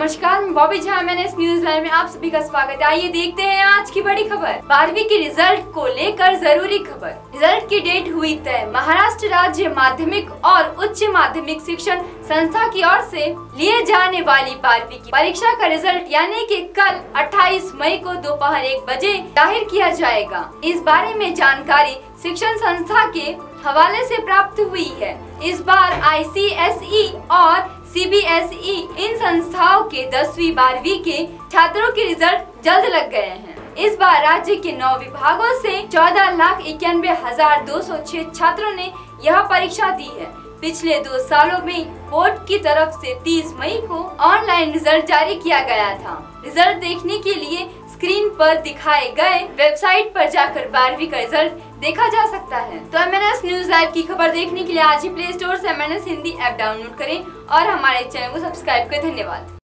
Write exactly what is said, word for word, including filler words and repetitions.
नमस्कार, मैं बॉबी झा। मैंने इस न्यूज लाइव में आप सभी का स्वागत है। आइए देखते हैं आज की बड़ी खबर। बारहवीं के रिजल्ट को लेकर जरूरी खबर। रिजल्ट की डेट हुई तय। महाराष्ट्र राज्य माध्यमिक और उच्च माध्यमिक शिक्षण संस्था की ओर से लिए जाने वाली बारहवीं की परीक्षा का रिजल्ट यानी कि कल अट्ठाईस मई को दोपहर एक बजे जाहिर किया जाएगा। इस बारे में जानकारी शिक्षण संस्था के हवाले से प्राप्त हुई है। इस बार आई सी एस ई और सी बी एस ई इन संस्थाओं के दसवीं बारहवीं के छात्रों के रिजल्ट जल्द लग गए हैं। इस बार राज्य के नौ विभागों से चौदह लाख इक्यानवे हजार दो सौ छह छात्रों ने यह परीक्षा दी है। पिछले दो सालों में बोर्ड की तरफ से तीस मई को ऑनलाइन रिजल्ट जारी किया गया था। रिजल्ट देखने के लिए स्क्रीन पर दिखाए गए वेबसाइट पर जाकर बारहवीं का रिजल्ट देखा जा सकता है। तो M N S news live की खबर देखने के लिए आज ही प्ले स्टोर से M N S Hindi app download करें और हमारे चैनल को सब्सक्राइब करें। धन्यवाद।